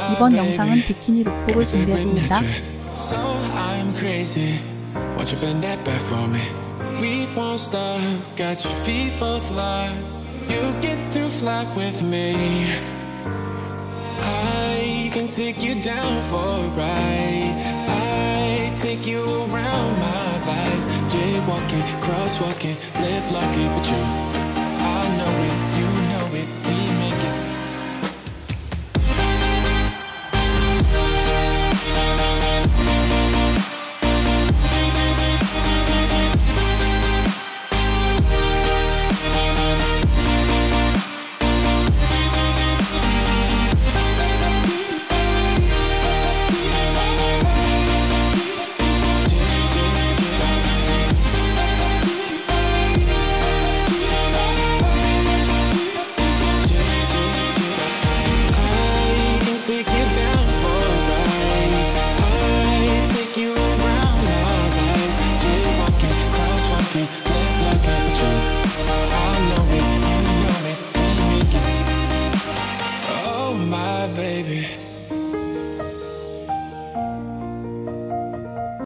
이번 영상은 비키니 룩북을 준비했습니다. So I'm crazy. Won't you bend that back for me? We won't stop. Got your feet both locked. You get to fly with me. I can take you down for a ride. I take you around my life. Jaywalking, crosswalking, lip locking, but you, I know it, you know it. We make it. Baby